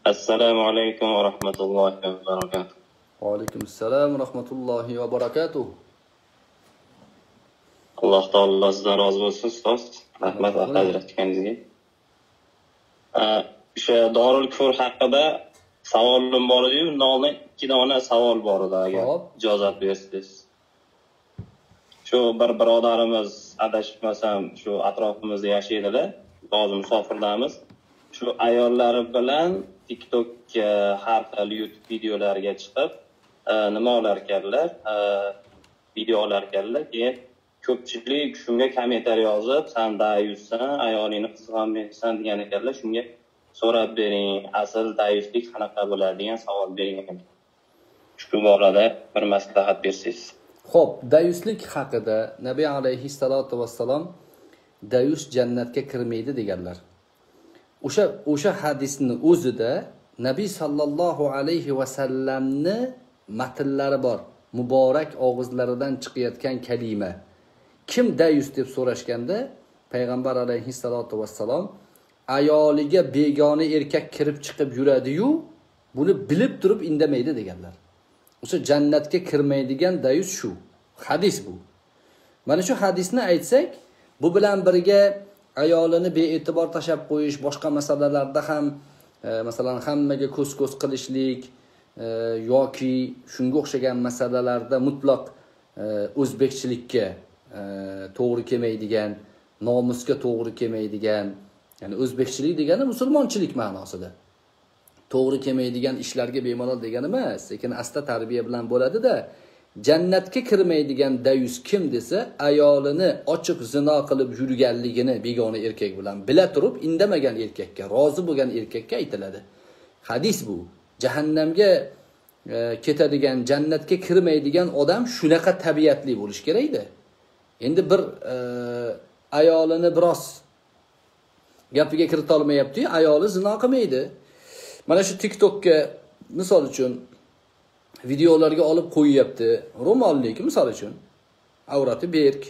Assalomu alaykum va rahmatullohi va barakatuh. Aleyküm selam rahmetullahi ve barakatuh. Alloh taolo sizdan rozi bo'lsin, ustoz. Rahmat vaqt ajratganingizga. O'sha Dorul Kufr haqida savolim bor edi. Undan oldin 2 dona savol bor edi, agar ijozat bersangiz. Shu bir birodarimiz adashmasam shu atrofimizda yashaydilar. Hozir musofirdamiz. Shu ayollari bilan TikTokga har xil YouTube videolariga chiqib, nima olar ekanlar? Video olar ekanlar. Keyin ko'pchilik shunga kommentariy yozib, "Sen dayussan, ayolingni qizg'anmaysan" degan ekanlar. Shunga so'rab bering, asl dayuslik qanaqa bo'ladi degan savol bergan. Shu borada bir maslahat bersangiz. Xo'p, dayuslik haqida Nabiy alayhissalatu vassalom dayus jannatga kirmaydi deganlar. O'sha hadisni o'zida Nabiy sallallohu alayhi vasallamni matnlari bor. Muborak og'izlaridan chiqayotgan kalima. Kim dayus deb so'rashganda payg'ambar alayhissalatu vassalom ayoliga begona erkak kirib chiqib yuradi-yu, buni bilib turib indamaydi deganlar. O'sha jannatga kirmaydigan dayus shu. Hadis bu. Mana shu hadisni aytsak, bu bilan birga ayolini bee'tibor tashab qo'yish, boshqa masalalarda ham masalan hammaga ko'z-ko'z qilishlik yoki shunga o'xshagan masalalarda mutlaq o'zbekchilikka to'g'ri kelmaydigan, nomusga to'g'ri kelmaydigan, ya'ni o'zbekchilik degani musulmonchilik ma'nosida. To'g'ri kelmaydigan ishlarga bemalol degani emas, lekin asta tarbiya bilan bo'ladi-da. Jannatga kirmaydigan dayus kim desa, ayolini ochiq zino qilib yurganligini begona erkak bilan bila turib indamagan erkakka, rozi bo'lgan erkakka aytiladi. Hadis bu. Jahannamga ketadigan, jannatga kirmaydigan odam shunaqa tabiatli bo'lish kerak-da. Endi bir ayolini biroz gapiga kirita olmayapti, ayoli zino qilmaydi. Mana shu TikTokga misol uchun videolarga olib qo'yyapti. Ro'mollik misol uchun avrati berk.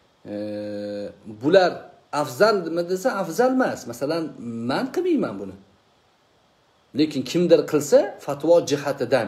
Bular afzalmi desa afzal emas. Masalan, men qilmayman buni. Lekin kimdir qilsa fatvo jihatidan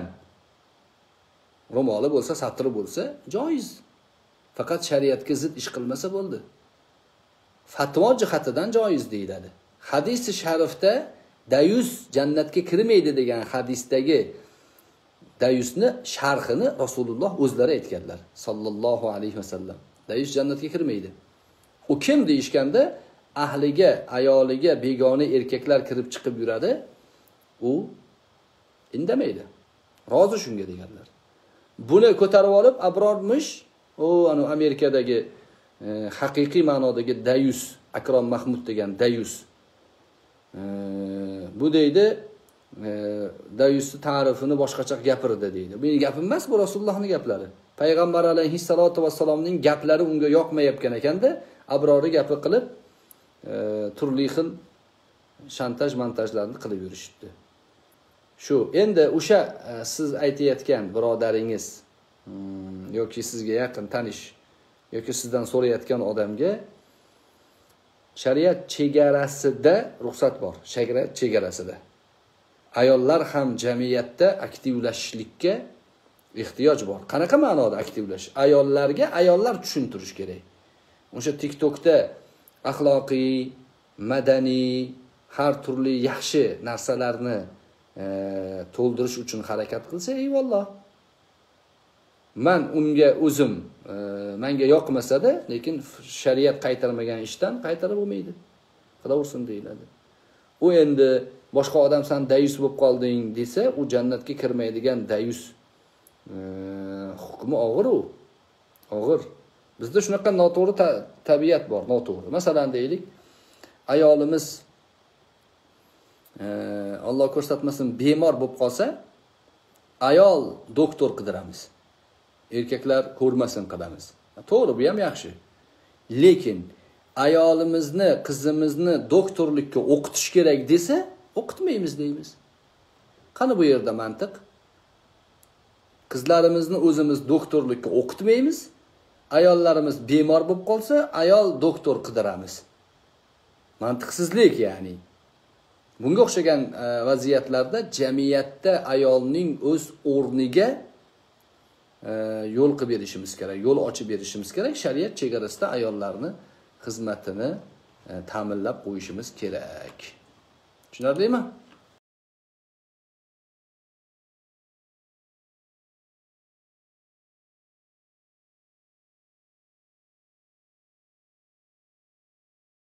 ro'moli bo'lsa, satri bo'lsa joiz. Faqat shariatga zid ish qilmasa bo'ldi. Fatvo jihatidan joiz deyiladi. Hadis-i sharifda dayus jannatga kirmaydi degan hadisdagi dayusni sharhini Rasululloh o'zlari aytganlar. Sallallohu alayhi vasallam. Dayus jannatga kirmaydi. U kim deyishganda, ahliga, ayoliga begona erkaklar kirib chiqib yuradi, u indamaydi. Rozi shunga deganlar. Buni ko'tarib olib abrormish, ana Amerikadagi haqiqiy ma'nodagi dayus, Akrom Mahmud degan dayus. Bu deydi, dayusni ta'rifini boshqacha gapirdi deydi. Bu gapim emas, bu Rasulullohning gaplari. Payg'ambar alayhissalatu vassalomning gaplari unga yoqmayotgan ekanda, abrori gapi qilib, turli xil shantaj-montajlarni qilib yurishdi. Shu, endi o'sha siz aytayotgan birodaringiz yoki sizga yaqin tanish yoki sizdan so'rayotgan odamga shariat chegarasida ruxsat bor. Shariat chegarasida. Ayollar ham jamiyatda aktivlashishlikka ehtiyoj bor. Qanaqa ma'noda aktivlash? Ayollarga ayollar tushuntirish kerak. O'sha TikTokda axloqiy, madaniy, har turli yaxshi narsalarni to'ldirish uchun harakat qilsa, eyvalloh. Men unga o'zim menga yoqmasa-da, lekin shariat qaytarmagan ishdan qaytarib bo'lmaydi. Xudo ursin deyiladi. U endi boshqa odam sen dayus bo'lib qolding desa, u jannatga kirmaydigan dayus. Hukmi og'ir u. Og'ir. Bizda shunaqa noto'g'ri tabiat bor, noto'g'ri. Masalan deylik, ayolimiz Alloh ko'rsatmasin bemor bo'lib qolsa, ayol doktor qidiramiz. Erkaklar ko'rmasin qilamiz. To'g'ri, bu ham yaxshi. Lekin ayolimizni, qizimizni doktorlikka o'qitish kerak desa, o'qitmaymiz deymiz. Qani bu yerda mantiq? Qizlarimizni o'zimiz doktorlikka o'qitmaymiz. Ayollarimiz bemor bo'lib qolsa, ayol doktor qidiramiz. Mantiqsizlik, ya'ni. Bunga o'xshagan vaziyatlarda jamiyatda ayolning o'z o'rniga yo'l qilib berishimiz kerak, yo'l ochib berishimiz kerak. Shariat chegarasida ayollarni xizmatini ta'minlab qo'yishimiz kerak. Tushunarlimi?